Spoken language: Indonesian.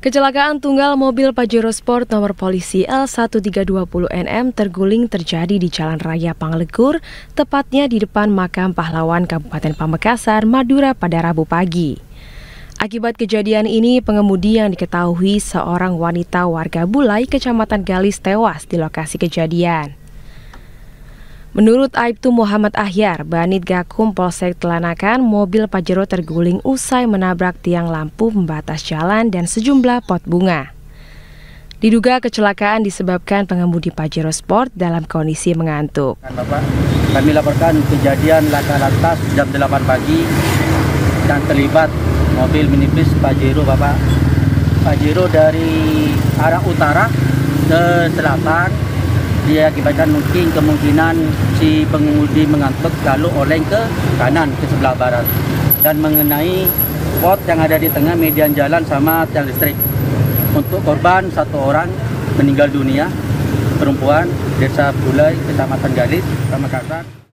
Kecelakaan tunggal mobil Pajero Sport nomor polisi L1320NM terguling terjadi di Jalan Raya Panglegur, tepatnya di depan makam pahlawan Kabupaten Pamekasan, Madura pada Rabu pagi. Akibat kejadian ini, pengemudi yang diketahui seorang wanita warga Bulai, Kecamatan Galis tewas di lokasi kejadian. Menurut Aibtu Muhammad Ahyar, Banit Gakum Polsek Telanakan, mobil Pajero terguling usai menabrak tiang lampu pembatas jalan dan sejumlah pot bunga. Diduga kecelakaan disebabkan pengemudi Pajero Sport dalam kondisi mengantuk. Bapak, kami laporkan kejadian laka lantas jam 8 pagi dan terlibat mobil minibus Pajero, Bapak. Pajero dari arah utara ke selatan. Dia akibatkan kemungkinan si pengemudi mengantuk lalu oleng ke kanan ke sebelah barat dan mengenai pot yang ada di tengah median jalan sama tiang listrik. Untuk korban satu orang meninggal dunia, perempuan, Desa Bulai, Kecamatan Galis, Pamekasan.